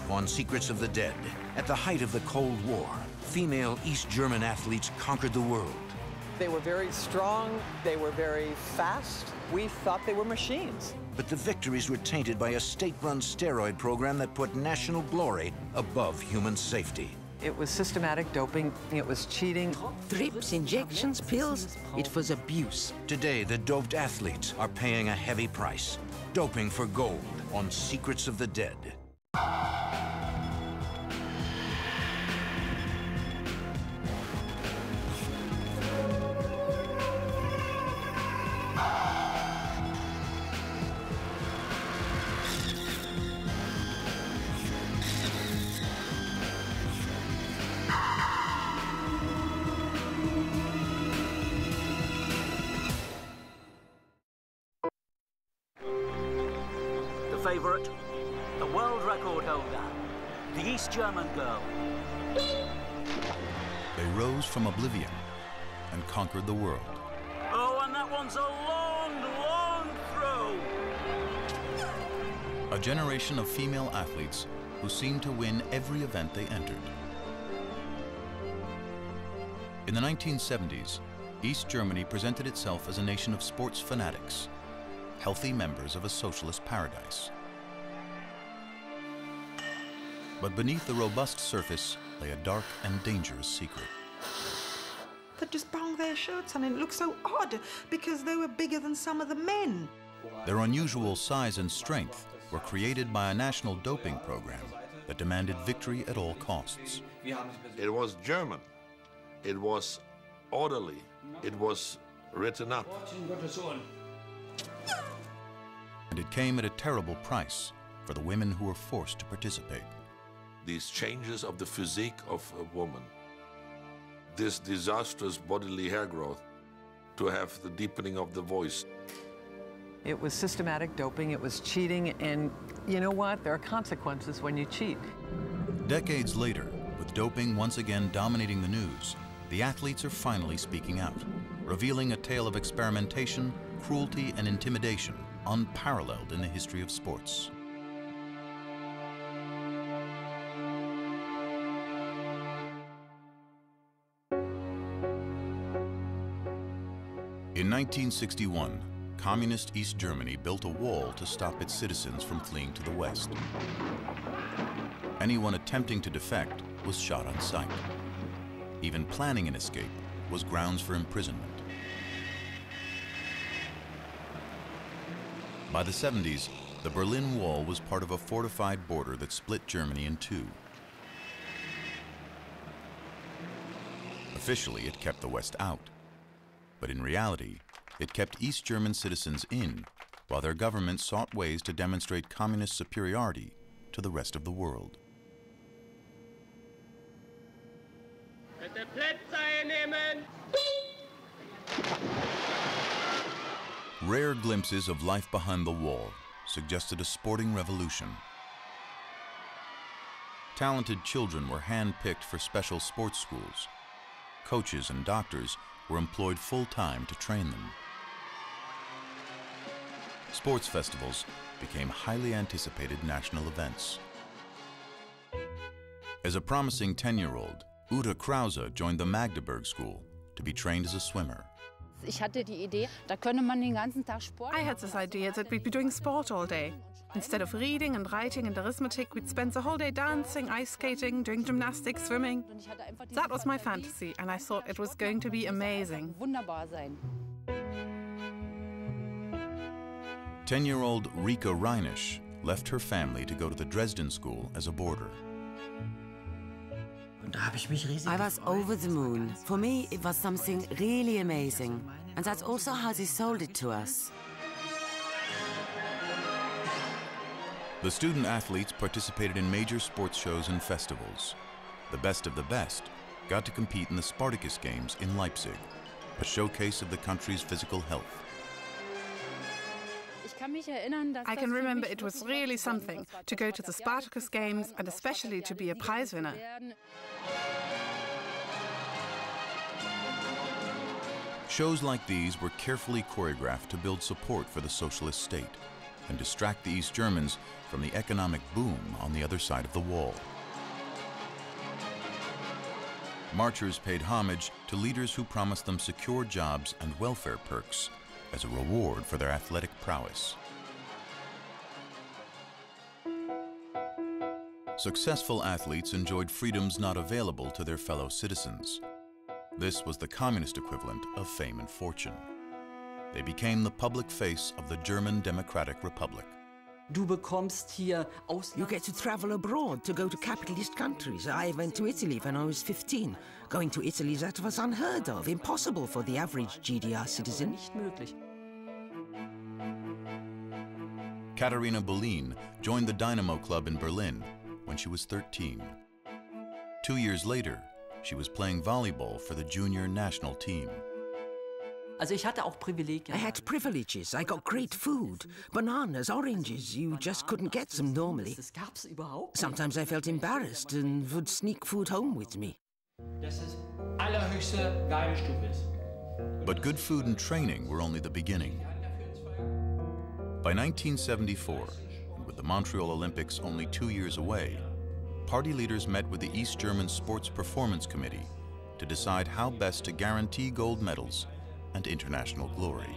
on Secrets of the Dead. At the height of the Cold War, female East German athletes conquered the world. They were very strong, they were very fast. We thought they were machines. But the victories were tainted by a state-run steroid program that put national glory above human safety. It was systematic doping, it was cheating. Drips, injections, pills, it was abuse. Today, the doped athletes are paying a heavy price. Doping for gold on Secrets of the Dead. Favorite, the world record holder, the East German girl. They rose from oblivion and conquered the world. Oh, and that one's a long, long throw. A generation of female athletes who seemed to win every event they entered. In the 1970s, East Germany presented itself as a nation of sports fanatics, healthy members of a socialist paradise. But beneath the robust surface lay a dark and dangerous secret. They just bung their shirts on, and it looked so odd because they were bigger than some of the men. Their unusual size and strength were created by a national doping program that demanded victory at all costs. It was German. It was orderly. It was written up. And it came at a terrible price for the women who were forced to participate. These changes of the physique of a woman, this disastrous bodily hair growth, to have the deepening of the voice. It was systematic doping, it was cheating, and you know what? There are consequences when you cheat. Decades later, with doping once again dominating the news, the athletes are finally speaking out, revealing a tale of experimentation, cruelty, and intimidation unparalleled in the history of sports. In 1961, Communist East Germany built a wall to stop its citizens from fleeing to the West. Anyone attempting to defect was shot on sight. Even planning an escape was grounds for imprisonment. By the 70s, the Berlin Wall was part of a fortified border that split Germany in two. Officially, it kept the West out. But in reality, it kept East German citizens in, while their government sought ways to demonstrate communist superiority to the rest of the world. Rare glimpses of life behind the wall suggested a sporting revolution. Talented children were hand-picked for special sports schools. Coaches and doctors were employed full-time to train them. Sports festivals became highly anticipated national events. As a promising 10-year-old, Ute Krause joined the Magdeburg School to be trained as a swimmer. I had this idea that we'd be doing sport all day. Instead of reading and writing and arithmetic, we'd spend the whole day dancing, ice skating, doing gymnastics, swimming. That was my fantasy, and I thought it was going to be amazing. 10-year-old Rika Reinisch left her family to go to the Dresden School as a boarder. I was over the moon. For me, it was something really amazing. And that's also how they sold it to us. The student athletes participated in major sports shows and festivals. The best of the best got to compete in the Spartacus Games in Leipzig, a showcase of the country's physical health. I can remember it was really something to go to the Spartacus Games and especially to be a prize winner. Shows like these were carefully choreographed to build support for the socialist state. and distract the East Germans from the economic boom on the other side of the wall. Marchers paid homage to leaders who promised them secure jobs and welfare perks as a reward for their athletic prowess. Successful athletes enjoyed freedoms not available to their fellow citizens. This was the communist equivalent of fame and fortune. They became the public face of the German Democratic Republic. You get to travel abroad, to go to capitalist countries. I went to Italy when I was 15. Going to Italy, that was unheard of, impossible for the average GDR citizen. Katharina Bollin joined the Dynamo Club in Berlin when she was 13. 2 years later, she was playing volleyball for the junior national team. I had privileges. I got great food. Bananas, oranges. You just couldn't get them normally. Sometimes I felt embarrassed and would sneak food home with me. But good food and training were only the beginning. By 1974, and with the Montreal Olympics only 2 years away, party leaders met with the East German Sports Performance Committee to decide how best to guarantee gold medals and international glory.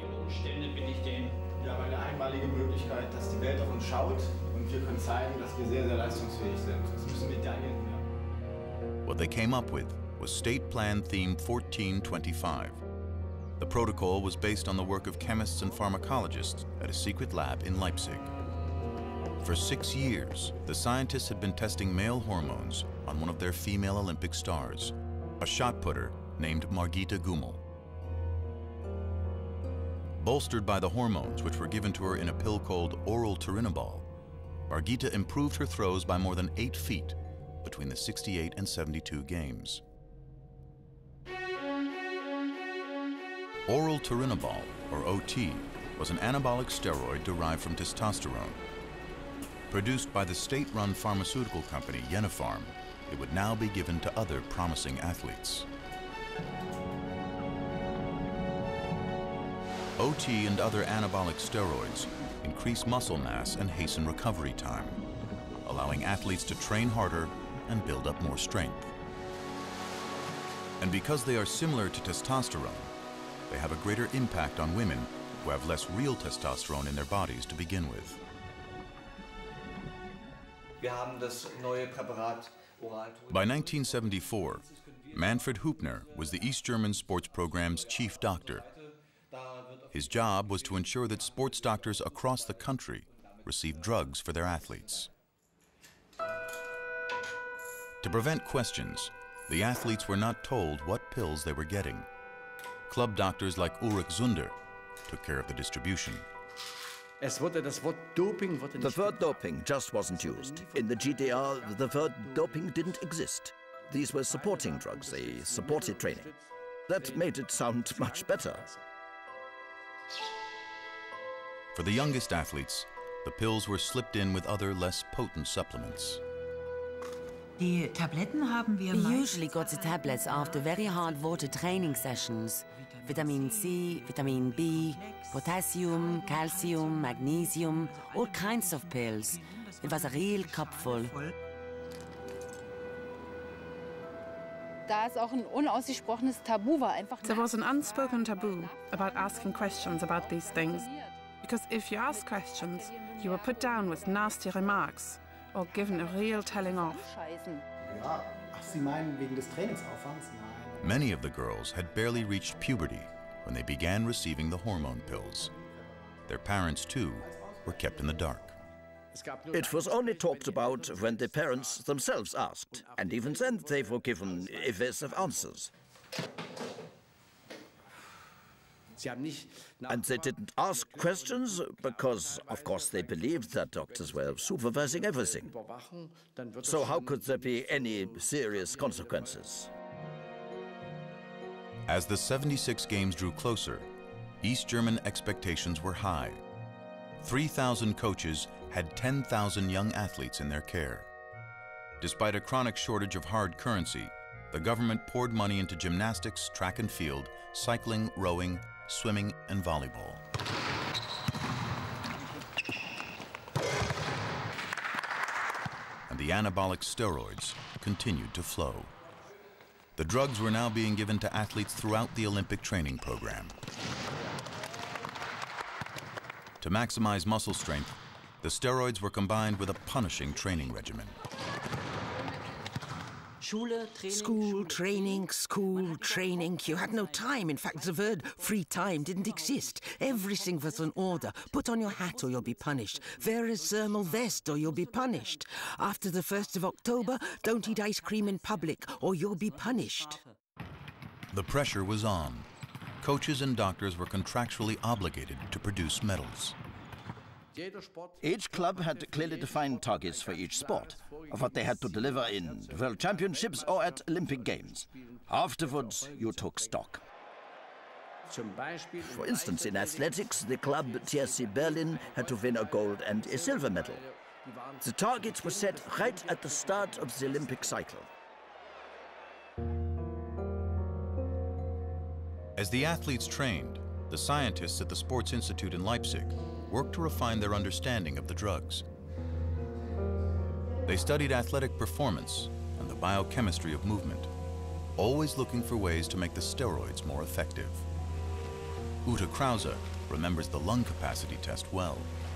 What they came up with was State Plan Theme 1425. The protocol was based on the work of chemists and pharmacologists at a secret lab in Leipzig. For 6 years, the scientists had been testing male hormones on one of their female Olympic stars, a shot putter named Margita Gummel. Bolstered by the hormones which were given to her in a pill called oral turinabol, Margita improved her throws by more than 8 feet between the 68 and 72 games. Oral turinabol, or OT, was an anabolic steroid derived from testosterone. Produced by the state-run pharmaceutical company Yenopharm, it would now be given to other promising athletes. OT and other anabolic steroids increase muscle mass and hasten recovery time, allowing athletes to train harder and build up more strength. And because they are similar to testosterone, they have a greater impact on women who have less real testosterone in their bodies to begin with. By 1974, Manfred Hübner was the East German sports program's chief doctor. His job was to ensure that sports doctors across the country received drugs for their athletes. To prevent questions, the athletes were not told what pills they were getting. Club doctors like Ulrich Zunder took care of the distribution. The word doping just wasn't used. In the GDR, the word doping didn't exist. These were supporting drugs, they supported training. That made it sound much better. For the youngest athletes, the pills were slipped in with other less potent supplements. We usually got the tablets after very hard water training sessions. Vitamin C, vitamin B, potassium, calcium, magnesium, all kinds of pills. It was a real cupful. There was an unspoken taboo about asking questions about these things. Because if you asked questions, you were put down with nasty remarks or given a real telling off. Many of the girls had barely reached puberty when they began receiving the hormone pills. Their parents, too, were kept in the dark. It was only talked about when the parents themselves asked, and even then they were given evasive answers. And they didn't ask questions because, of course, they believed that doctors were supervising everything. So how could there be any serious consequences? As the 76 games drew closer, East German expectations were high. 3,000 coaches had 10,000 young athletes in their care. Despite a chronic shortage of hard currency, the government poured money into gymnastics, track and field, cycling, rowing, swimming, and volleyball. the anabolic steroids continued to flow. The drugs were now being given to athletes throughout the Olympic training program. To maximize muscle strength, the steroids were combined with a punishing training regimen. School, training. You had no time. In fact, the word free time didn't exist. Everything was in order. Put on your hat or you'll be punished. Wear a thermal vest or you'll be punished. After the 1st of October, don't eat ice cream in public or you'll be punished. The pressure was on. Coaches and doctors were contractually obligated to produce medals. Each club had clearly defined targets for each sport, of what they had to deliver in World Championships or at Olympic Games. Afterwards, you took stock. For instance, in athletics, the club TSC Berlin had to win a gold and a silver medal. The targets were set right at the start of the Olympic cycle. As the athletes trained, the scientists at the Sports Institute in Leipzig worked to refine their understanding of the drugs. They studied athletic performance and the biochemistry of movement, always looking for ways to make the steroids more effective. Ute Krause remembers the lung capacity test well.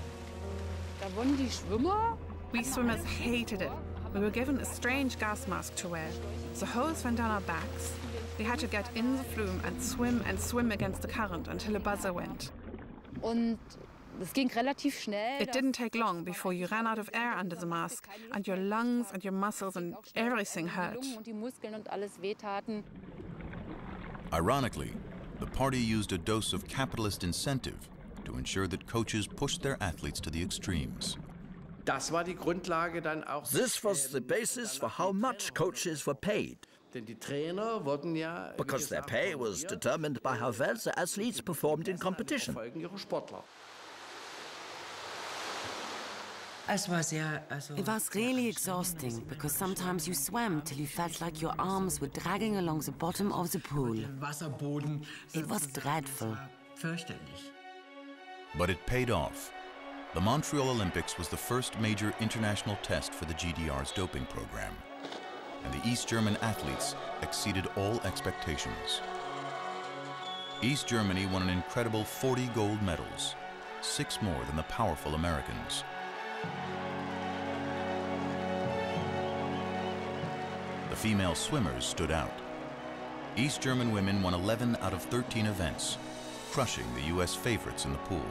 We swimmers hated it. We were given a strange gas mask to wear. The hose went down our backs. We had to get in the flume and swim against the current until a buzzer went. It didn't take long before you ran out of air under the mask, and your lungs and your muscles and everything hurt. Ironically, the party used a dose of capitalist incentive to ensure that coaches pushed their athletes to the extremes. This was the basis for how much coaches were paid, because their pay was determined by how well the athletes performed in competition. It was really exhausting because sometimes you swam till you felt like your arms were dragging along the bottom of the pool. It was dreadful. But it paid off. The Montreal Olympics was the first major international test for the GDR's doping program, and the East German athletes exceeded all expectations. East Germany won an incredible 40 gold medals, 6 more than the powerful Americans. The female swimmers stood out. East German women won 11 out of 13 events, crushing the U.S. favorites in the pool.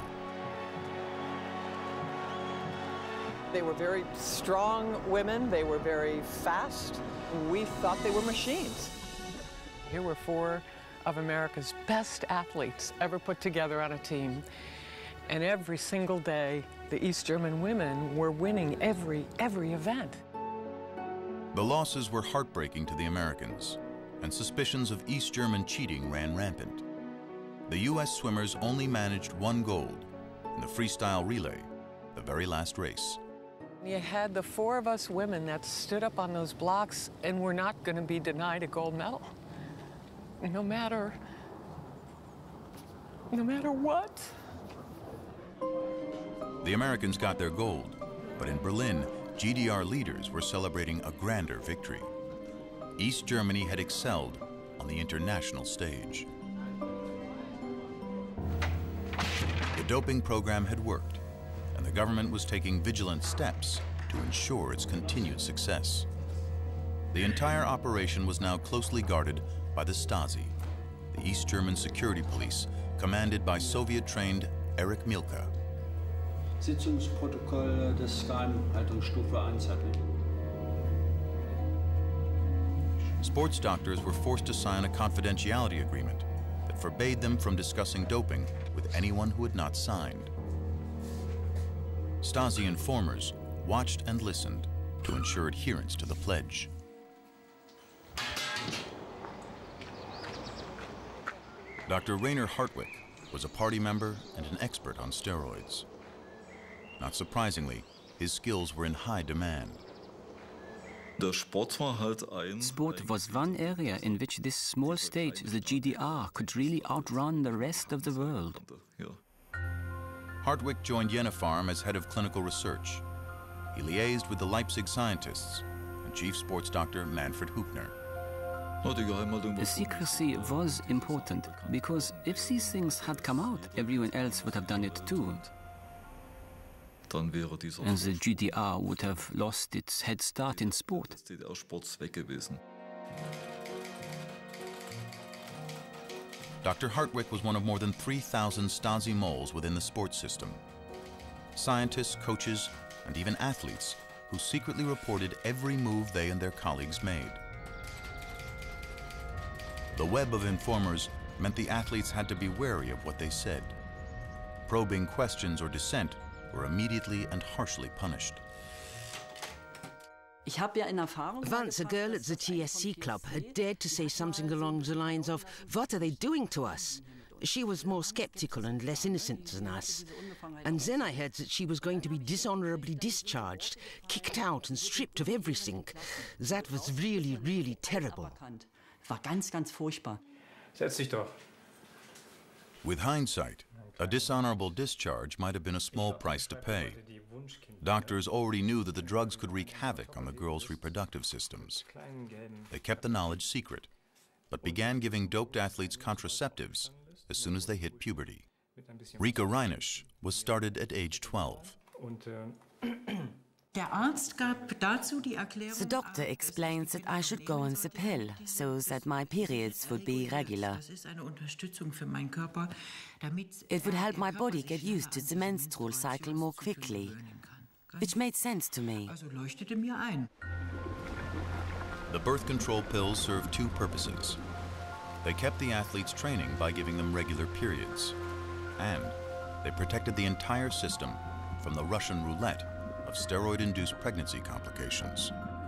They were very strong women. They were very fast. We thought they were machines. Here were 4 of America's best athletes ever put together on a team. And every single day, the East German women were winning every event. The losses were heartbreaking to the Americans, and suspicions of East German cheating ran rampant. The U.S. swimmers only managed 1 gold in the freestyle relay, the very last race. You had the 4 of us women that stood up on those blocks and were not going to be denied a gold medal, no matter what. The Americans got their gold, but in Berlin, GDR leaders were celebrating a grander victory. East Germany had excelled on the international stage. The doping program had worked, and the government was taking vigilant steps to ensure its continued success. The entire operation was now closely guarded by the Stasi, the East German security police, commanded by Soviet-trained Erich Mielke. Sitzungsprotokoll des Geheimhaltungsstufe 1 hatten. Sports doctors were forced to sign a confidentiality agreement that forbade them from discussing doping with anyone who had not signed. Stasi informers watched and listened to ensure adherence to the pledge. Dr. Rainer Hartwig was a party member and an expert on steroids. Not surprisingly, his skills were in high demand. Sport was one area in which this small state, the GDR, could really outrun the rest of the world. Hartwig joined Jennefarm as head of clinical research. he liaised with the Leipzig scientists and chief sports doctor Manfred Hübner. The secrecy was important, because if these things had come out, everyone else would have done it too. And the GDR would have lost its head start in sport. Dr. Hartwig was one of more than 3,000 Stasi moles within the sports system. Scientists, coaches, and even athletes who secretly reported every move they and their colleagues made. The web of informers meant the athletes had to be wary of what they said. Probing questions or dissent were immediately and harshly punished. Once a girl at the TSC club had dared to say something along the lines of, "What are they doing to us?" She was more skeptical and less innocent than us. And then I heard that she was going to be dishonorably discharged, kicked out and stripped of everything. That was really, really terrible. Setz dich doch. With hindsight, a dishonorable discharge might have been a small price to pay. Doctors already knew that the drugs could wreak havoc on the girls' reproductive systems. They kept the knowledge secret, but began giving doped athletes contraceptives as soon as they hit puberty. Rika Reinisch was started at age 12. The doctor explains that I should go on the pill so that my periods would be regular. It would help my body get used to the menstrual cycle more quickly, which made sense to me. The birth control pills served two purposes. They kept the athletes training by giving them regular periods, and they protected the entire system from the Russian roulette of steroid-induced pregnancy complications.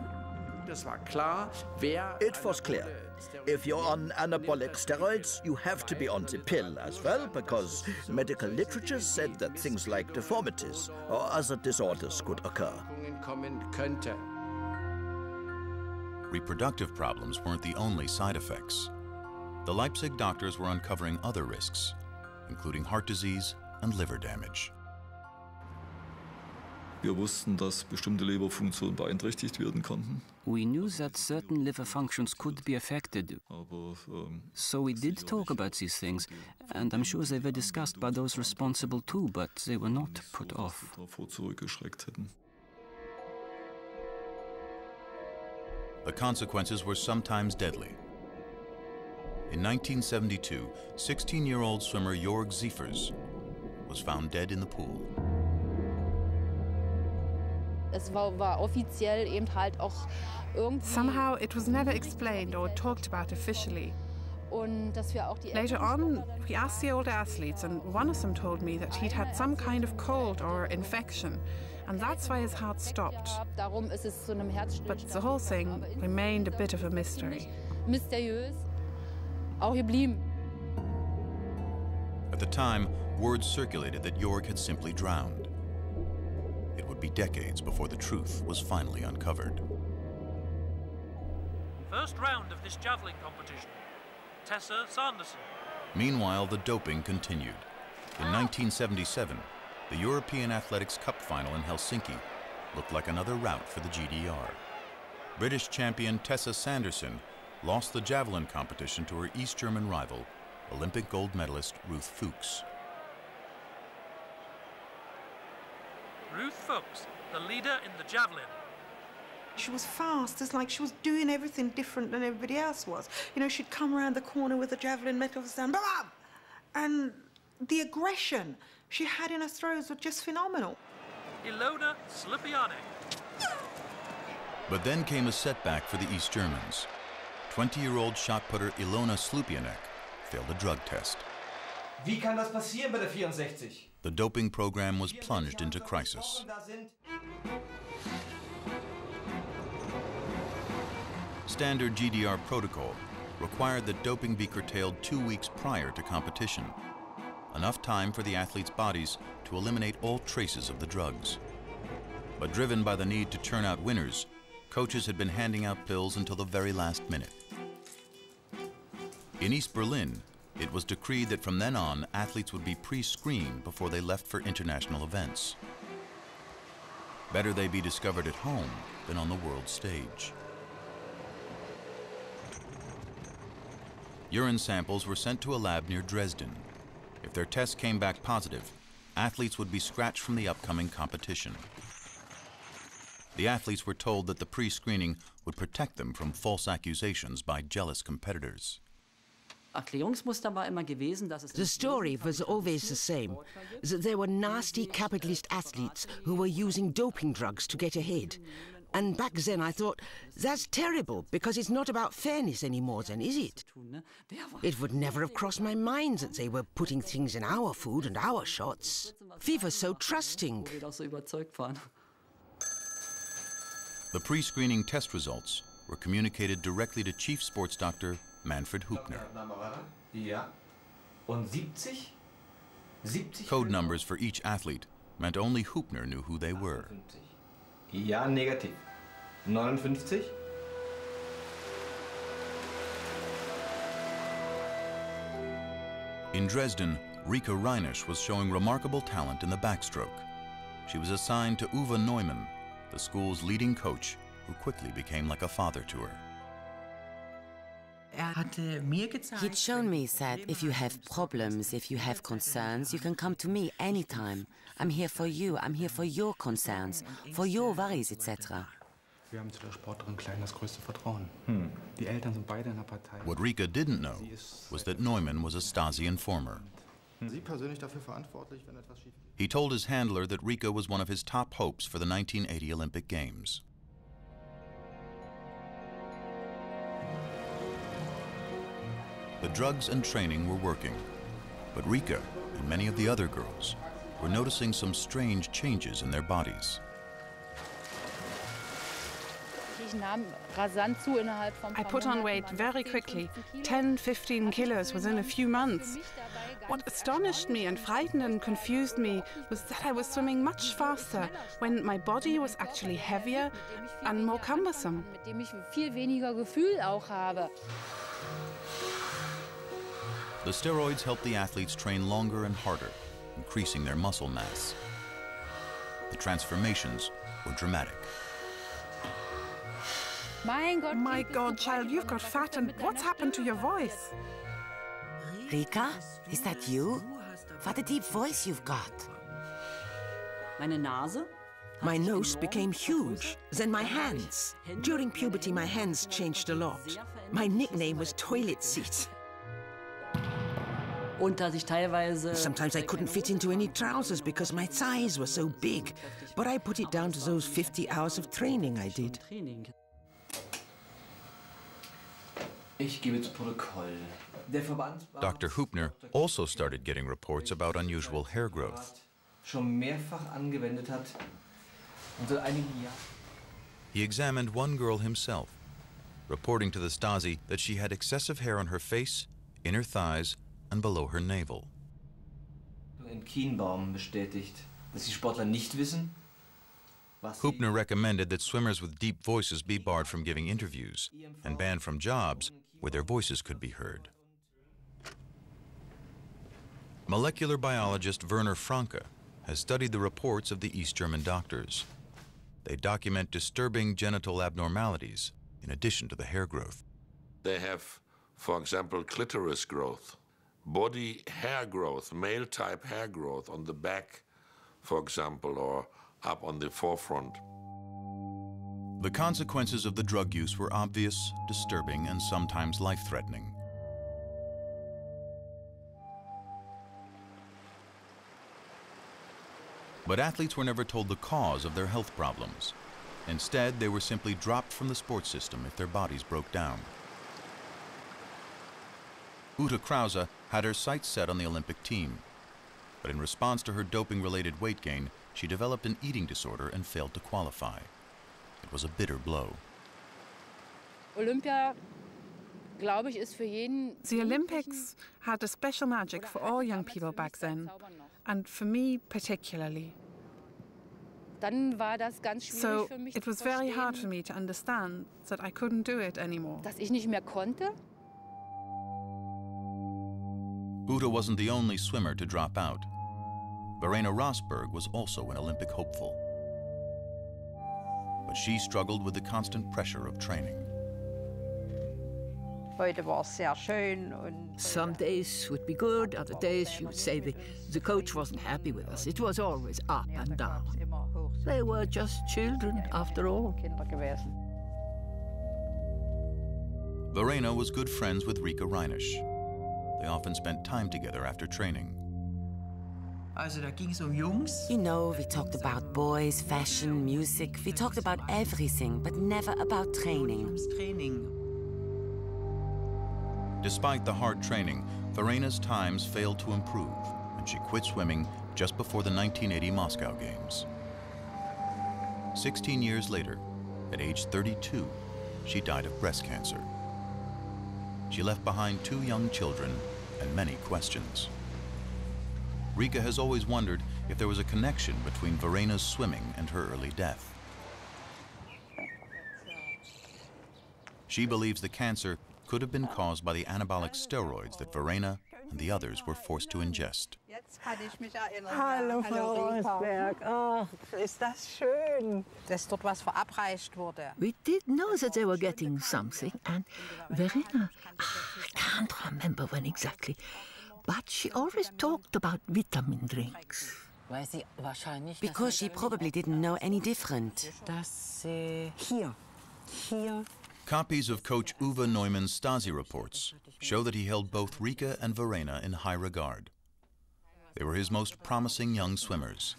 It was clear. If you're on anabolic steroids, you have to be on the pill as well, because medical literature said that things like deformities or other disorders could occur. Reproductive problems weren't the only side effects. The Leipzig doctors were uncovering other risks, including heart disease and liver damage. Wir wussten, dass bestimmte Leberfunktionen beeinträchtigt werden konnten. We knew that certain liver functions could be affected. So we did talk about these things, and I'm sure they were discussed by those responsible too, but they were not put off. The consequences were sometimes deadly. In 1972, 16-year-old swimmer Jörg Siefers was found dead in the pool. Somehow it was never explained or talked about officially. Later on, we asked the older athletes, and one of them told me that he'd had some kind of cold or infection, and that's why his heart stopped. But the whole thing remained a bit of a mystery. At the time, word circulated that Jörg had simply drowned. It would be decades before the truth was finally uncovered. First round of this javelin competition. Tessa Sanderson. Meanwhile, the doping continued. In 1977, the European Athletics Cup final in Helsinki looked like another rout for the GDR. British champion Tessa Sanderson lost the javelin competition to her East German rival, Olympic gold medalist Ruth Fuchs. Ruth Fuchs, the leader in the javelin. She was fast. It's like she was doing everything different than everybody else was. You know, she'd come around the corner with a javelin, metal stand, bam! And the aggression she had in her throws was just phenomenal. Ilona Slipiane. But then came a setback for the East Germans. 20-year-old shot putter Ilona Slupianek failed a drug test. Wie kann das passieren bei der 64? The doping program was plunged into crisis. Standard GDR protocol required that doping be curtailed 2 weeks prior to competition, enough time for the athletes' bodies to eliminate all traces of the drugs. But driven by the need to churn out winners, coaches had been handing out pills until the very last minute. In East Berlin, it was decreed that from then on, athletes would be pre-screened before they left for international events. Better they be discovered at home than on the world stage. Urine samples were sent to a lab near Dresden. If their tests came back positive, athletes would be scratched from the upcoming competition. The athletes were told that the pre-screening would protect them from false accusations by jealous competitors. The story was always the same, that there were nasty capitalist athletes who were using doping drugs to get ahead. And back then I thought, that's terrible, because it's not about fairness anymore then, is it? It would never have crossed my mind that they were putting things in our food and our shots. We were so trusting. The pre-screening test results were communicated directly to Chief Sports Doctor Manfred Hübner. Code numbers for each athlete meant only Hübner knew who they were. Ja, negativ. 59. In Dresden, Rika Reinisch was showing remarkable talent in the backstroke. She was assigned to Uwe Neumann, the school's leading coach, who quickly became like a father to her. He'd shown me that if you have problems, if you have concerns, you can come to me anytime. I'm here for you, I'm here for your concerns, for your worries, etc. What Rika didn't know was that Neumann was a Stasi informer. He told his handler that Rika was one of his top hopes for the 1980 Olympic Games. The drugs and training were working, but Rika and many of the other girls were noticing some strange changes in their bodies. I put on weight very quickly, 10, 15 kilos within a few months. What astonished me and frightened and confused me was that I was swimming much faster when my body was actually heavier and more cumbersome. The steroids helped the athletes train longer and harder, increasing their muscle mass. The transformations were dramatic. My God, child, you've got fat, and what's happened to your voice? Rika, is that you? What a deep voice you've got. My nose became huge, then my hands. During puberty, my hands changed a lot. My nickname was Toilet Seat. Sometimes I couldn't fit into any trousers because my thighs were so big, but I put it down to those 50 hours of training I did. Dr. Hübner also started getting reports about unusual hair growth. He examined one girl himself, reporting to the Stasi that she had excessive hair on her face, in her thighs, and below her navel. Hübner recommended that swimmers with deep voices be barred from giving interviews and banned from jobs where their voices could be heard. Molecular biologist Werner Franke has studied the reports of the East German doctors. They document disturbing genital abnormalities in addition to the hair growth. They have, for example, clitoris growth, body hair growth, male-type hair growth on the back, for example, or up on the forefront. The consequences of the drug use were obvious, disturbing, and sometimes life-threatening. But athletes were never told the cause of their health problems. Instead, they were simply dropped from the sports system if their bodies broke down. Ute Krause had her sights set on the Olympic team. But in response to her doping-related weight gain, she developed an eating disorder and failed to qualify. It was a bitter blow. The Olympics had a special magic for all young people back then, and for me particularly. So it was very hard for me to understand that I couldn't do it anymore. Ute wasn't the only swimmer to drop out. Verena Rosberg was also an Olympic hopeful. when she struggled with the constant pressure of training. Some days would be good, other days she would say the coach wasn't happy with us. It was always up and down. They were just children, after all. Verena was good friends with Rika Reinisch. They often spent time together after training. You know, we talked about boys, fashion, music. We talked about everything, but never about training. Despite the hard training, Verena's times failed to improve, and she quit swimming just before the 1980 Moscow Games. 16 years later, at age 32, she died of breast cancer. She left behind 2 young children and many questions. Rika has always wondered if there was a connection between Verena's swimming and her early death. She believes the cancer could have been caused by the anabolic steroids that Verena and the others were forced to ingest. Hallo, Frau Rosberg. Oh, ist das schön. Dass dort was verabreicht wurde. We did know that they were getting something, and Verena, I can't remember when exactly, but she always talked about vitamin drinks. Because she probably didn't know any different. Copies of Coach Uwe Neumann's Stasi reports show that he held both Rika and Verena in high regard. They were his most promising young swimmers.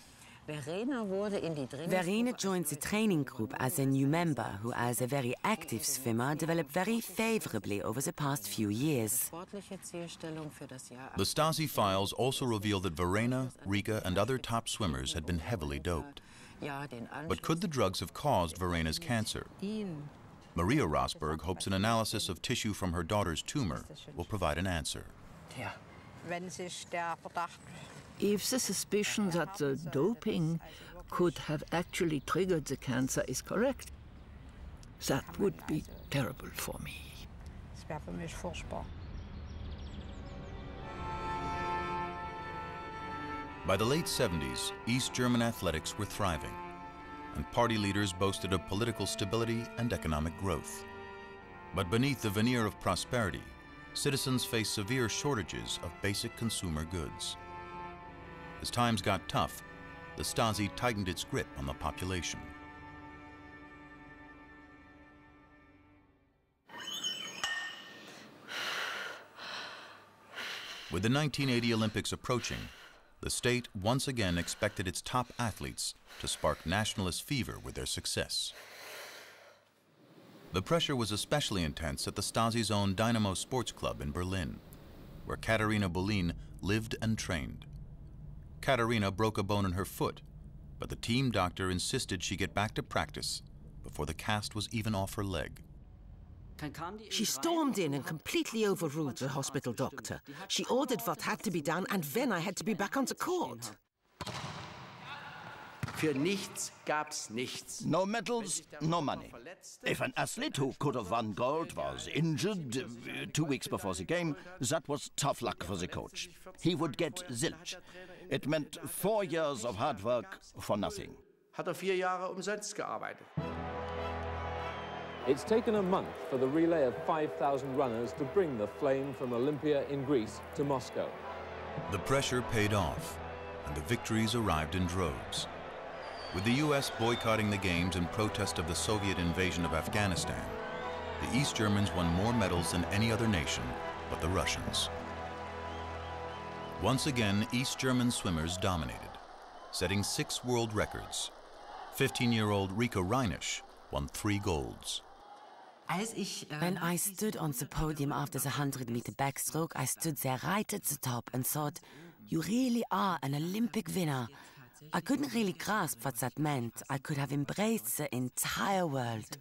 Verena joined the training group as a new member who, as a very active swimmer, developed very favorably over the past few years. The Stasi files also reveal that Verena, Rika, and other top swimmers had been heavily doped. But could the drugs have caused Verena's cancer? Maria Rosberg hopes an analysis of tissue from her daughter's tumor will provide an answer. If the suspicion that the doping could have actually triggered the cancer is correct, that would be terrible for me. By the late 70s, East German athletics were thriving, and party leaders boasted of political stability and economic growth. But beneath the veneer of prosperity, citizens faced severe shortages of basic consumer goods. As times got tough, the Stasi tightened its grip on the population. With the 1980 Olympics approaching, the state once again expected its top athletes to spark nationalist fever with their success. The pressure was especially intense at the Stasi's own Dynamo Sports Club in Berlin, where Katharina Boulin lived and trained. Katharina broke a bone in her foot, but the team doctor insisted she get back to practice before the cast was even off her leg. She stormed in and completely overruled the hospital doctor. She ordered what had to be done, and then I had to be back on the court. Für nichts gab's nichts. No medals, no money. If an athlete who could have won gold was injured 2 weeks before the game, that was tough luck for the coach. He would get zilch. It meant 4 years of hard work for nothing. Hat 4 Jahre umsonst gearbeitet. It's taken a month for the relay of 5,000 runners to bring the flame from Olympia in Greece to Moscow. The pressure paid off, and the victories arrived in droves. With the U.S. boycotting the Games in protest of the Soviet invasion of Afghanistan, the East Germans won more medals than any other nation but the Russians. Once again, East German swimmers dominated, setting 6 world records. 15-year-old Rika Reinisch won 3 golds. When I stood on the podium after the 100-meter backstroke, I stood there right at the top and thought, you really are an Olympic winner. I couldn't really grasp what that meant. I could have embraced the entire world.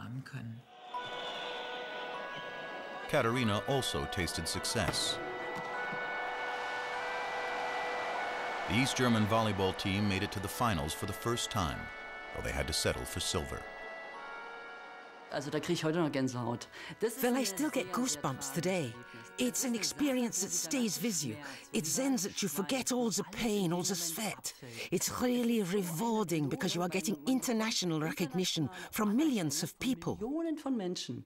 Katharina also tasted success. The East German volleyball team made it to the finals for the first time, though they had to settle for silver. Also da kriege ich heute noch Gänsehaut. Well, I still get goosebumps today. It's an experience that stays with you. It sends that you forget all the pain, all the sweat. It's really rewarding because you are getting international recognition from millions of people. Millionen von Menschen.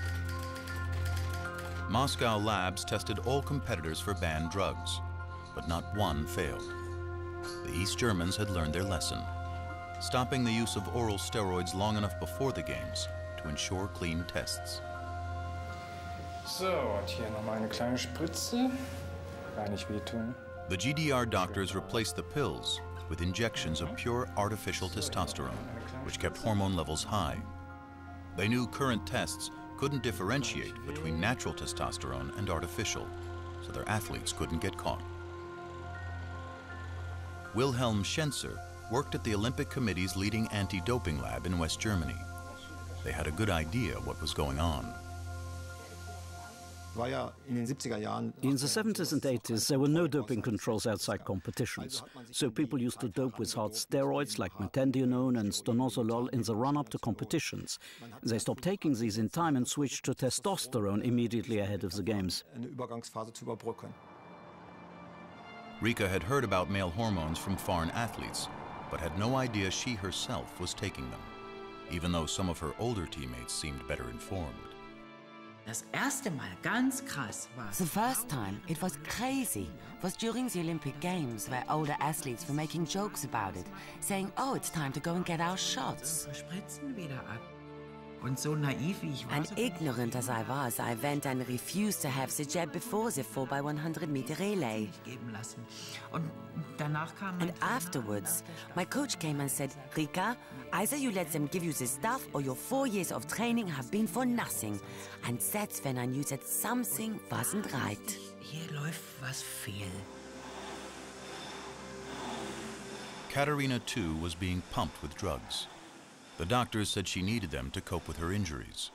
Moscow labs tested all competitors for banned drugs, but not one failed. The East Germans had learned their lesson, stopping the use of oral steroids long enough before the games to ensure clean tests. So, und hier nochmal eine kleine Spritze. Gar nicht wehtun. The GDR doctors replaced the pills with injections of pure artificial testosterone, which kept hormone levels high. They knew current tests couldn't differentiate between natural testosterone and artificial, so their athletes couldn't get caught. Wilhelm Schenzer worked at the Olympic Committee's leading anti-doping lab in West Germany. They had a good idea what was going on. In the 70s and 80s, there were no doping controls outside competitions. So people used to dope with hard steroids like metendionone and stanozolol in the run-up to competitions. They stopped taking these in time and switched to testosterone immediately ahead of the games. Rika had heard about male hormones from foreign athletes, but had no idea she herself was taking them, even though some of her older teammates seemed better informed. The first time, it was crazy, was during the Olympic Games, where older athletes were making jokes about it, saying, oh, it's time to go and get our shots. And ignorant as I was, I went and refused to have the jab before the 4x100 meter relay. And afterwards, my coach came and said, Rika, either you let them give you the stuff or your 4 years of training have been for nothing. And that's when I knew that something wasn't right. Hier läuft was fehl. Katerina, too, was being pumped with drugs. The doctors said she needed them to cope with her injuries.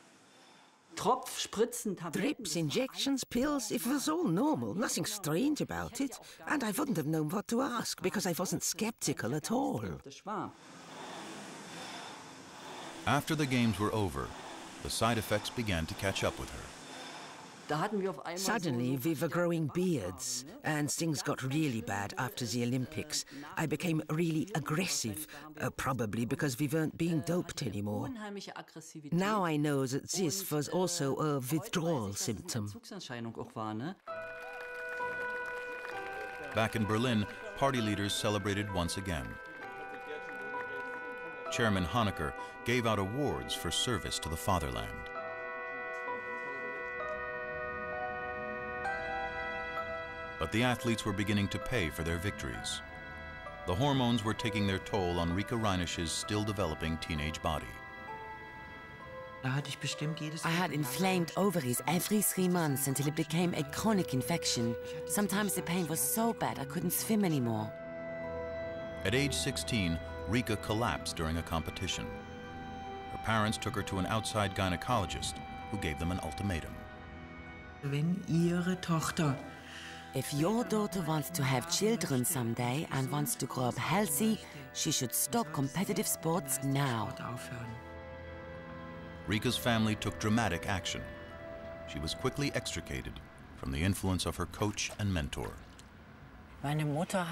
Drips, injections, pills, it was all normal, nothing strange about it. And I wouldn't have known what to ask, because I wasn't skeptical at all. After the games were over, the side effects began to catch up with her. Suddenly, we were growing beards, and things got really bad after the Olympics. I became really aggressive, probably because we weren't being doped anymore. Now I know that this was also a withdrawal symptom. Back in Berlin, party leaders celebrated once again. Chairman Honecker gave out awards for service to the fatherland. But the athletes were beginning to pay for their victories. The hormones were taking their toll on Rika Reinish's still-developing teenage body. I had inflamed ovaries every 3 months until it became a chronic infection. Sometimes the pain was so bad I couldn't swim anymore. At age 16, Rika collapsed during a competition. Her parents took her to an outside gynecologist who gave them an ultimatum. If your daughter wants to have children someday and wants to grow up healthy, she should stop competitive sports now. Rika's family took dramatic action. She was quickly extricated from the influence of her coach and mentor. My mother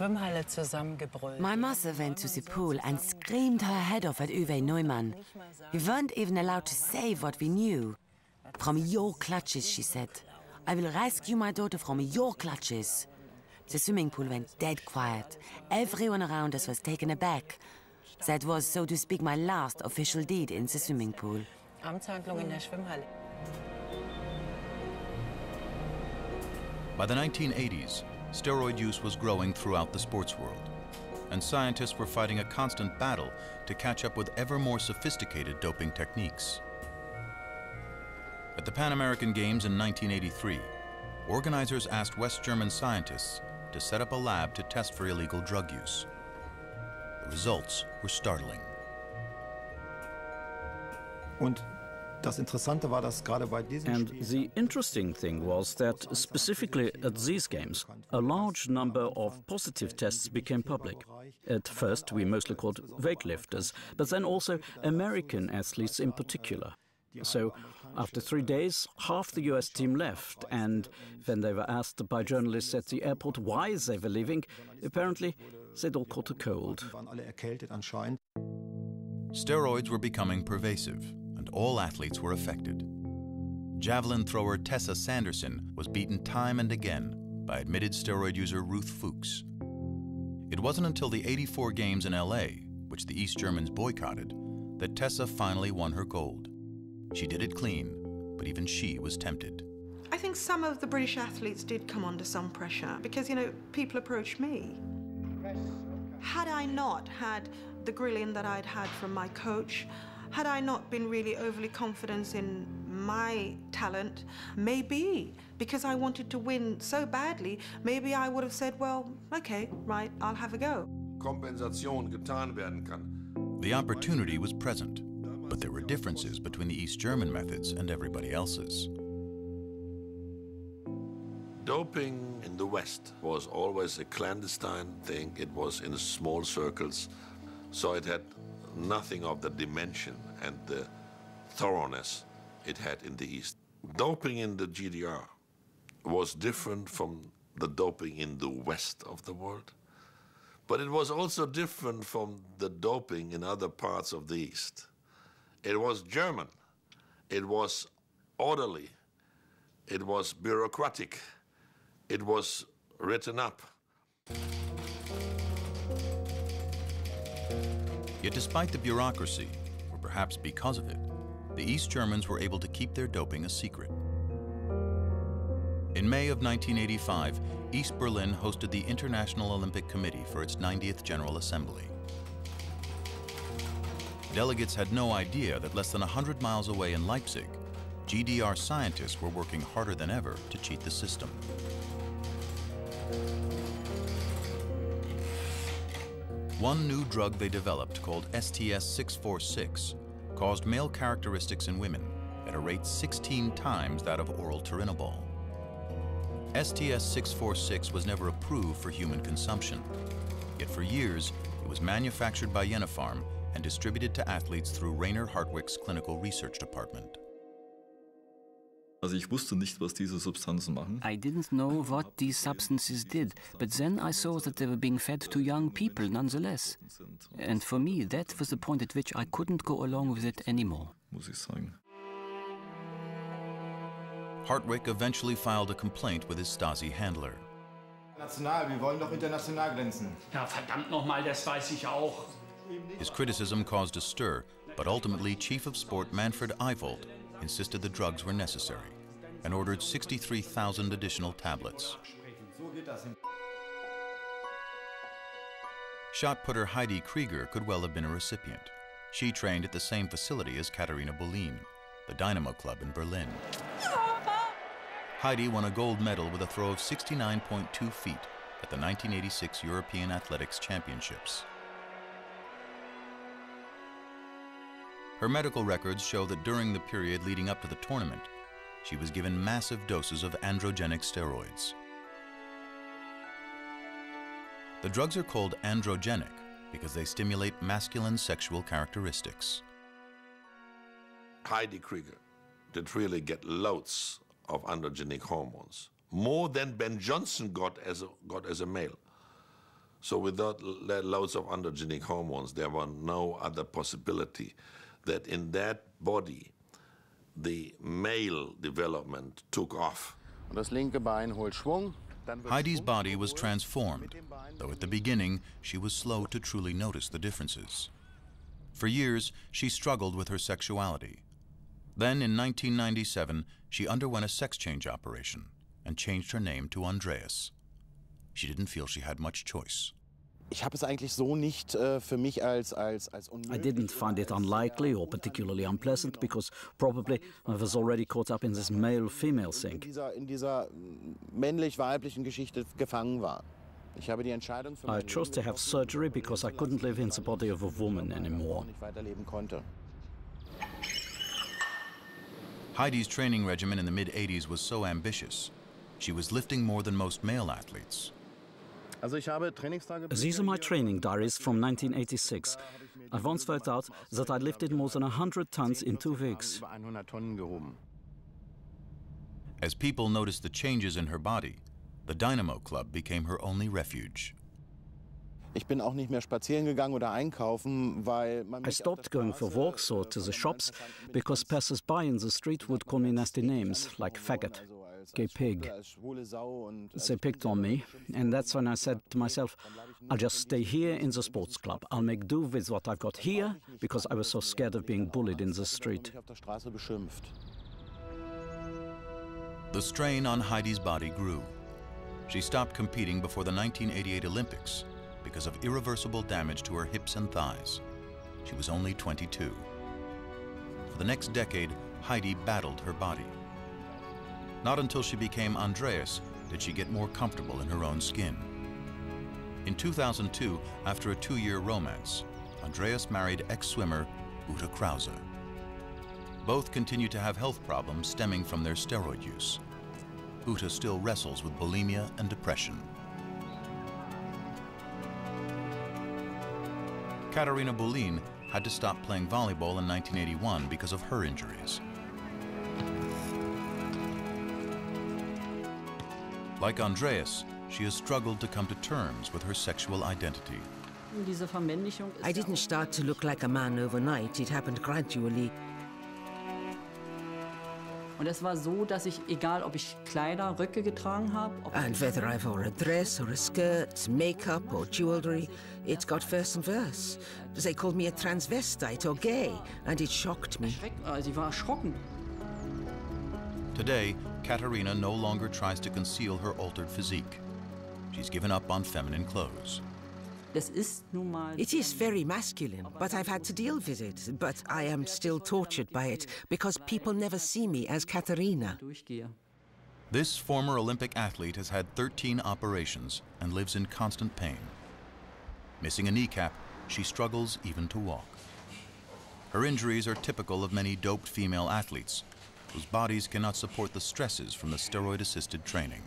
went to the pool and screamed her head off at Uwe Neumann. We weren't even allowed to say what we knew. From your clutches, she said. I will rescue my daughter from your clutches. The swimming pool went dead quiet. Everyone around us was taken aback. That was, so to speak, my last official deed in the swimming pool. By the 1980s, steroid use was growing throughout the sports world, and scientists were fighting a constant battle to catch up with ever more sophisticated doping techniques. At the Pan American Games in 1983, organizers asked West German scientists to set up a lab to test for illegal drug use. The results were startling. And the interesting thing was that, specifically at these games, a large number of positive tests became public. At first, we mostly called weightlifters, but then also American athletes in particular. So, after 3 days, half the US team left, and when they were asked by journalists at the airport why they were leaving, apparently they'd all caught a cold. Steroids were becoming pervasive, and all athletes were affected. Javelin thrower Tessa Sanderson was beaten time and again by admitted steroid user Ruth Fuchs. It wasn't until the '84 Games in LA, which the East Germans boycotted, that Tessa finally won her gold. She did it clean, but even she was tempted. I think some of the British athletes did come under some pressure because, you know, people approached me. Had I not had the grilling that I'd had from my coach, had I not been really overly confident in my talent, maybe, because I wanted to win so badly, maybe I would have said, well, okay, right, I'll have a go. Kompensation getan werden kann. The opportunity was present, but there were differences between the East German methods and everybody else's. Doping in the West was always a clandestine thing. It was in small circles, so it had nothing of the dimension and the thoroughness it had in the East. Doping in the GDR was different from the doping in the West of the world, but it was also different from the doping in other parts of the East. It was German, it was orderly, it was bureaucratic, it was written up. Yet despite the bureaucracy, or perhaps because of it, the East Germans were able to keep their doping a secret. In May of 1985, East Berlin hosted the International Olympic Committee for its 90th General Assembly. Delegates had no idea that less than 100 miles away in Leipzig, GDR scientists were working harder than ever to cheat the system. One new drug they developed, called STS-646, caused male characteristics in women at a rate 16 times that of oral turinabol. STS-646 was never approved for human consumption, yet for years it was manufactured by Yenopharm and distributed to athletes through Rainer Hartwig's clinical research department. I didn't know what these substances did, but then I saw that they were being fed to young people nonetheless. And for me, that was the point at which I couldn't go along with it anymore. Hartwig eventually filed a complaint with his Stasi handler. National, wir wollen doch international glänzen. Ja, verdammt nochmal, das weiß ich auch. His criticism caused a stir, but ultimately Chief of Sport Manfred Eivold insisted the drugs were necessary and ordered 63,000 additional tablets. Shot putter Heidi Krieger could well have been a recipient. She trained at the same facility as Katharina Bollin, the Dynamo Club in Berlin. Heidi won a gold medal with a throw of 69.2 feet at the 1986 European Athletics Championships. Her medical records show that during the period leading up to the tournament, she was given massive doses of androgenic steroids. The drugs are called androgenic because they stimulate masculine sexual characteristics. Heidi Krieger did really get loads of androgenic hormones, more than Ben Johnson got as a male. So without loads of androgenic hormones, there was no other possibility that in that body, the male development took off. Heidi's body was transformed, though at the beginning, she was slow to truly notice the differences. For years, she struggled with her sexuality. Then, in 1997, she underwent a sex change operation and changed her name to Andreas. She didn't feel she had much choice. I didn't find it unlikely or particularly unpleasant because probably I was already caught up in this male-female thing. I chose to have surgery because I couldn't live in the body of a woman anymore. Heidi's training regimen in the mid-80s was so ambitious. She was lifting more than most male athletes. These are my training diaries from 1986. I once worked out that I lifted more than 100 tons in 2 weeks. As people noticed the changes in her body, the Dynamo Club became her only refuge. I stopped going for walks or to the shops because passers-by in the street would call me nasty names like faggot, gay pig. They picked on me, and that's when I said to myself, I'll just stay here in the sports club. I'll make do with what I've got here because I was so scared of being bullied in the street. The strain on Heidi's body grew. She stopped competing before the 1988 Olympics because of irreversible damage to her hips and thighs. She was only 22. For the next decade, Heidi battled her body. Not until she became Andreas did she get more comfortable in her own skin. In 2002, after a 2-year romance, Andreas married ex-swimmer Ute Krause. Both continue to have health problems stemming from their steroid use. Ute still wrestles with bulimia and depression. Katharina Bolin had to stop playing volleyball in 1981 because of her injuries. Like Andreas, she has struggled to come to terms with her sexual identity. I didn't start to look like a man overnight. It happened gradually. Und es war so, dass ich, egal ob ich Kleider, Röcke getragen habe, and whether I wore a dress or a skirt, makeup or jewelry, it got worse and worse. They called me a transvestite or gay, and it shocked me. Sie war erschrocken. Today, Katharina no longer tries to conceal her altered physique. She's given up on feminine clothes. It is very masculine, but I've had to deal with it. But I am still tortured by it, because people never see me as Katharina. This former Olympic athlete has had 13 operations and lives in constant pain. Missing a kneecap, she struggles even to walk. Her injuries are typical of many doped female athletes, whose bodies cannot support the stresses from the steroid-assisted training.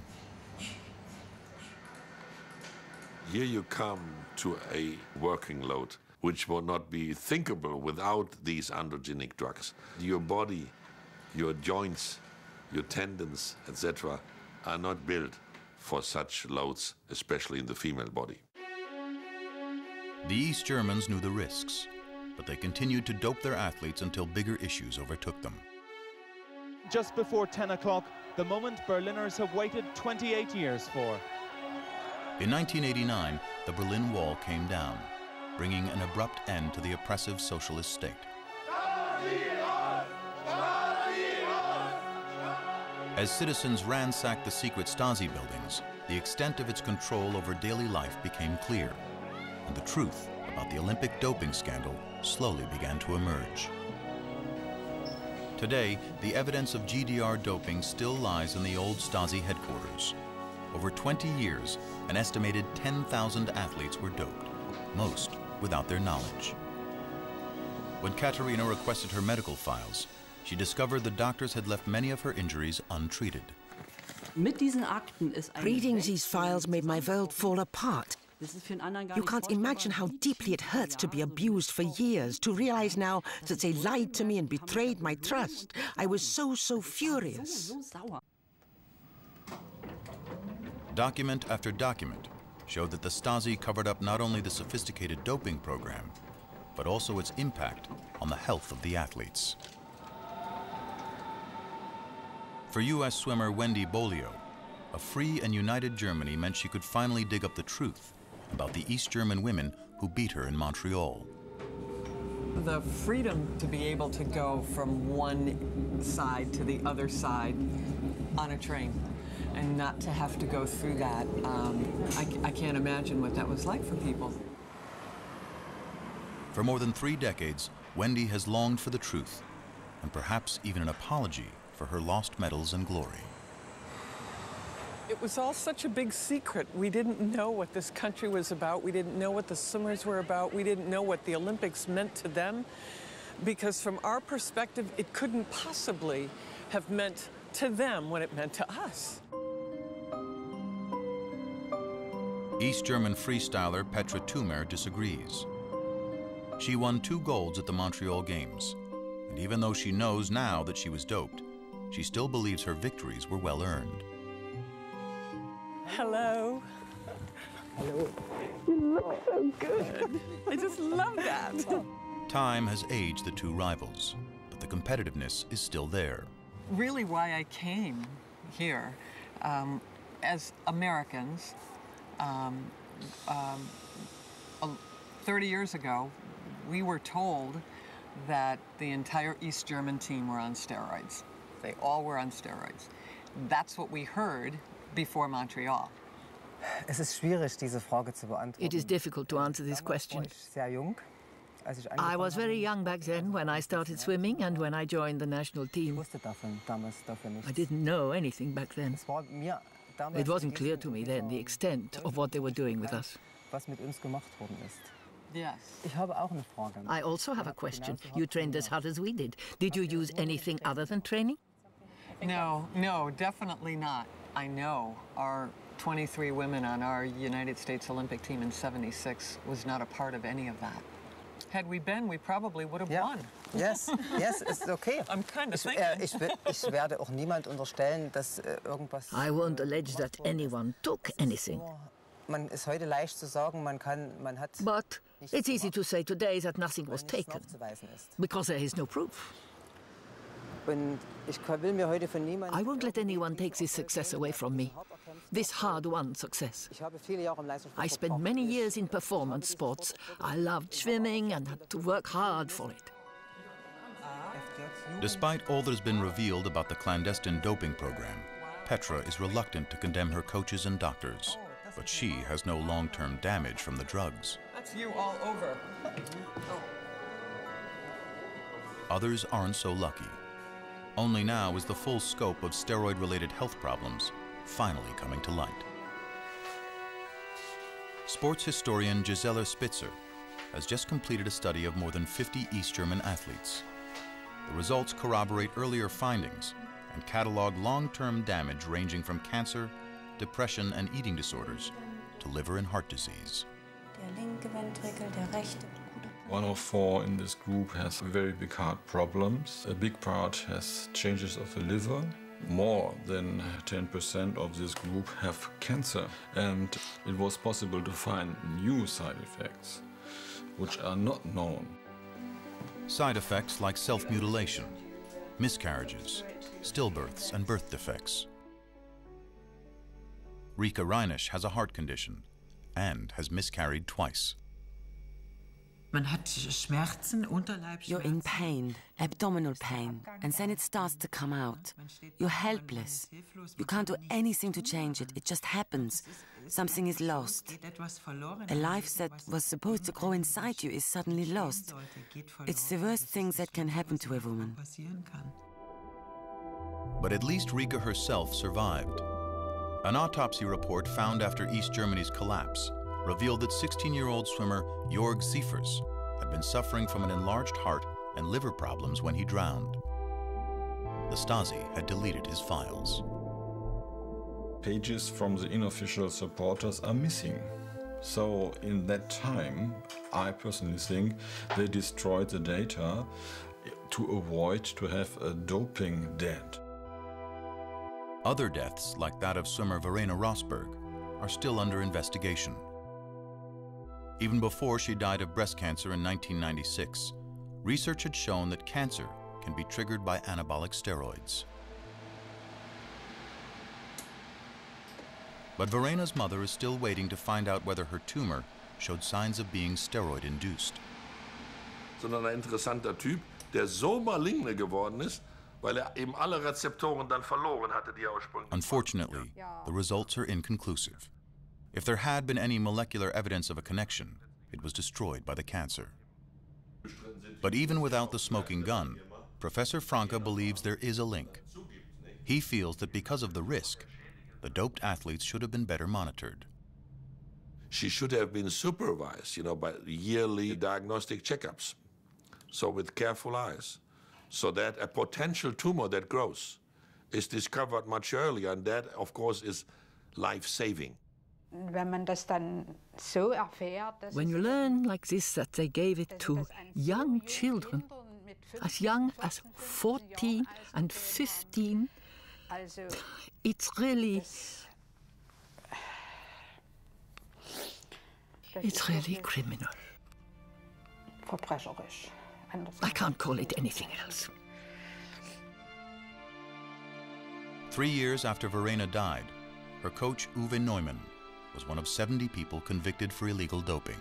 Here you come to a working load which would not be thinkable without these androgenic drugs. Your body, your joints, your tendons, etc., are not built for such loads, especially in the female body. The East Germans knew the risks, but they continued to dope their athletes until bigger issues overtook them. Just before 10 o'clock, the moment Berliners have waited 28 years for. In 1989, the Berlin Wall came down, bringing an abrupt end to the oppressive socialist state. As citizens ransacked the secret Stasi buildings, the extent of its control over daily life became clear, and the truth about the Olympic doping scandal slowly began to emerge. Today, the evidence of GDR doping still lies in the old Stasi headquarters. Over 20 years, an estimated 10,000 athletes were doped, most without their knowledge. When Katharina requested her medical files, she discovered the doctors had left many of her injuries untreated. Reading these files made my world fall apart. You can't imagine how deeply it hurts to be abused for years, to realize now that they lied to me and betrayed my trust. I was so furious. Document after document showed that the Stasi covered up not only the sophisticated doping program, but also its impact on the health of the athletes. For U.S. swimmer Wendy Bolio, a free and united Germany meant she could finally dig up the truth about the East German women who beat her in Montreal. The freedom to be able to go from one side to the other side on a train and not to have to go through that, I can't imagine what that was like for people. For more than 3 decades, Wendy has longed for the truth, and perhaps even an apology for her lost medals and glory. It was all such a big secret. We didn't know what this country was about. We didn't know what the swimmers were about. We didn't know what the Olympics meant to them, because from our perspective, it couldn't possibly have meant to them what it meant to us. East German freestyler Petra Tümer disagrees. She won 2 golds at the Montreal Games, and even though she knows now that she was doped, she still believes her victories were well earned. Hello. Hello. You look so good. I just love that. Time has aged the 2 rivals, but the competitiveness is still there. Really why I came here, as Americans, 30 years ago, we were told that the entire East German team were on steroids. They all were on steroids. That's what we heard before Montreal. Es ist schwierig, diese Frage zu beantworten. It is difficult to answer this question. I was very young back then when I started swimming and when I joined the national team. I didn't know anything back then. It wasn't clear to me then the extent of what they were doing with us. Yes. I also have a question. You trained as hard as we did. Did you use anything other than training? No, definitely not. I know our 23 women on our United States Olympic team in '76 was not a part of any of that. Had we been, we probably would have won. Yes, it's okay. I'm kind of thinking. Ich werde auch niemand unterstellen, dass irgendwas... I won't allege that anyone took anything. Man ist heute leicht zu sagen, man hat... But it's easy to say today that nothing was taken, because there is no proof. I won't let anyone take this success away from me, this hard-won success. I spent many years in performance sports. I loved swimming and had to work hard for it. Despite all that has been revealed about the clandestine doping program, Petra is reluctant to condemn her coaches and doctors, but she has no long-term damage from the drugs. That's you all over. Others aren't so lucky. Only now is the full scope of steroid-related health problems finally coming to light. Sports historian Gisela Spitzer has just completed a study of more than 50 East German athletes. The results corroborate earlier findings and catalog long-term damage ranging from cancer, depression and eating disorders to liver and heart disease. One of 4 in this group has very big heart problems. A big part has changes of the liver. More than 10% of this group have cancer. And it was possible to find new side effects, which are not known. Side effects like self-mutilation, miscarriages, stillbirths and birth defects. Rika Reinisch has a heart condition and has miscarried twice. You're in pain, abdominal pain, and then it starts to come out. You're helpless. You can't do anything to change it. It just happens. Something is lost. A life that was supposed to grow inside you is suddenly lost. It's the worst thing that can happen to a woman. But at least Rika herself survived. An autopsy report found after East Germany's collapse revealed that 16-year-old swimmer Jörg Siefers had been suffering from an enlarged heart and liver problems when he drowned. The Stasi had deleted his files. Pages from the unofficial supporters are missing. So in that time, I personally think they destroyed the data to avoid to have a doping death. Other deaths, like that of swimmer Verena Rosberg, are still under investigation. Even before she died of breast cancer in 1996, research had shown that cancer can be triggered by anabolic steroids. But Verena's mother is still waiting to find out whether her tumor showed signs of being steroid-induced. Sondern ein interessanter Typ, der so maligne geworden ist, weil eben alle Rezeptoren dann verloren hatte, die ursprünglich. Unfortunately, the results are inconclusive. If there had been any molecular evidence of a connection, it was destroyed by the cancer. But even without the smoking gun, Professor Franke believes there is a link. He feels that because of the risk, the doped athletes should have been better monitored. She should have been supervised, by yearly diagnostic checkups. So with careful eyes. So that a potential tumor that grows is discovered much earlier, and that, of course, is life-saving. When you learn like this that they gave it to young children, as young as 14 and 15, it's really criminal. I can't call it anything else. 3 years after Verena died, her coach Uwe Neumann was one of 70 people convicted for illegal doping.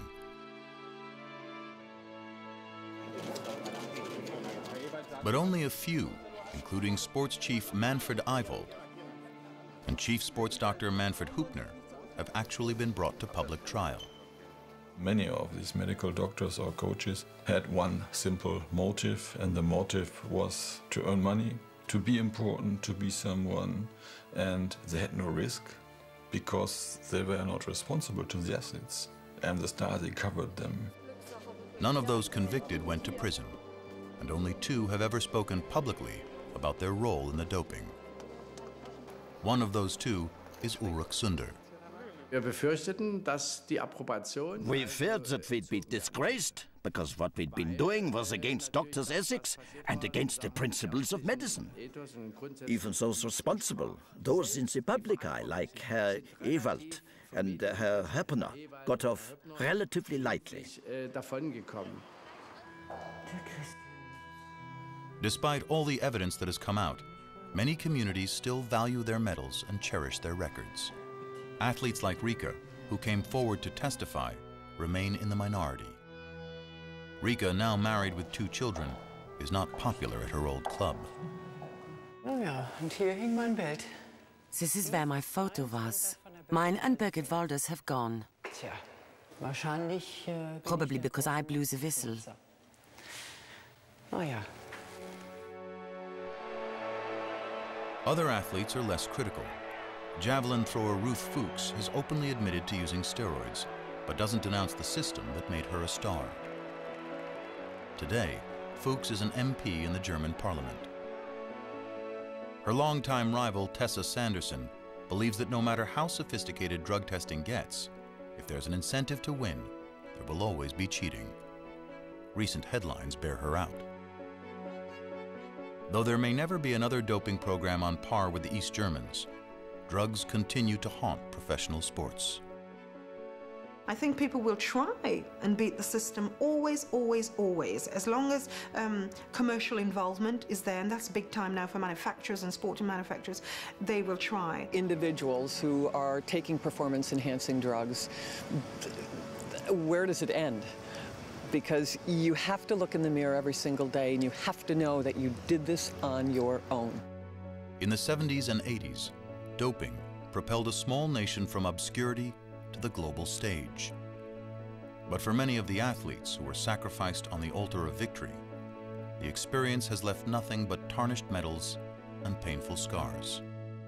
But only a few, including sports chief Manfred Eivold and chief sports doctor Manfred Hupner, have actually been brought to public trial. Many of these medical doctors or coaches had one simple motive, and the motive was to earn money, to be important, to be someone, and they had no risk because they were not responsible to the athletes, and the Stasi covered them. None of those convicted went to prison, and only 2 have ever spoken publicly about their role in the doping. One of those 2 is Ulrich Sunder. Wir befürchteten, dass die Approbation. We feared that we'd be disgraced because what we'd been doing was against doctors' ethics and against the principles of medicine. Even those responsible, those in the public eye, like Herr Ewald and Herr Heppener, got off relatively lightly. Despite all the evidence that has come out, many communities still value their medals and cherish their records. Athletes like Rika, who came forward to testify, remain in the minority. Rika, now married with 2 children, is not popular at her old club. Oh ja, und hier hing mein Bild. This is where my photo was. Mine and Birgit Walder's have gone. Tja, wahrscheinlich... Probably because I blew the whistle. Oh ja. Other athletes are less critical. Javelin thrower Ruth Fuchs has openly admitted to using steroids, but doesn't denounce the system that made her a star. Today, Fuchs is an MP in the German parliament. Her longtime rival, Tessa Sanderson, believes that no matter how sophisticated drug testing gets, if there's an incentive to win, there will always be cheating. Recent headlines bear her out. Though there may never be another doping program on par with the East Germans, drugs continue to haunt professional sports. I think people will try and beat the system always, always, always, as long as commercial involvement is there, and that's big time now for manufacturers and sporting manufacturers. They will try. Individuals who are taking performance-enhancing drugs, where does it end? Because you have to look in the mirror every single day, and you have to know that you did this on your own. In the 70s and 80s, doping propelled a small nation from obscurity to the global stage. But for many of the athletes who were sacrificed on the altar of victory, the experience has left nothing but tarnished medals and painful scars.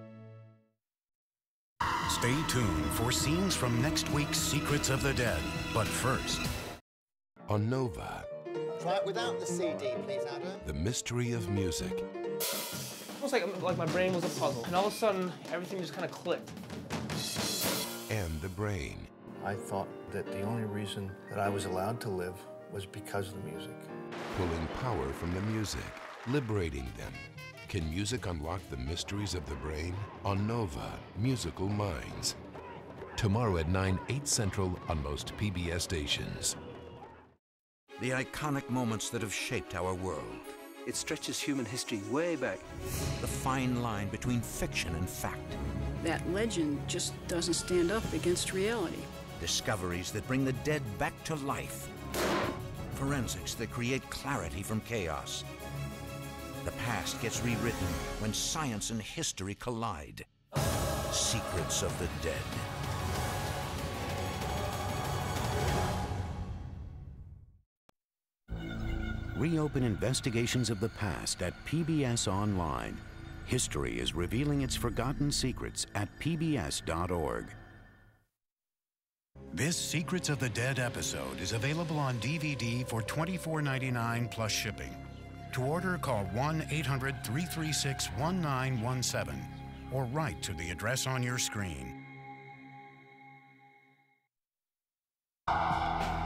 Stay tuned for scenes from next week's Secrets of the Dead. But first, on Nova. Try it without the CD, please, Adam. The mystery of music. Almost like my brain was a puzzle, and all of a sudden, everything just kind of clicked. And the brain. I thought that the only reason that I was allowed to live was because of the music. Pulling power from the music, liberating them. Can music unlock the mysteries of the brain? On Nova, Musical Minds. Tomorrow at 9/8 Central on most PBS stations. The iconic moments that have shaped our world. It stretches human history way back. The fine line between fiction and fact. That legend just doesn't stand up against reality. Discoveries that bring the dead back to life. Forensics that create clarity from chaos. The past gets rewritten when science and history collide. Secrets of the Dead. Reopen investigations of the past at PBS Online. History is revealing its forgotten secrets at pbs.org. This Secrets of the Dead episode is available on DVD for $24.99 plus shipping. To order, call 1-800-336-1917 or write to the address on your screen.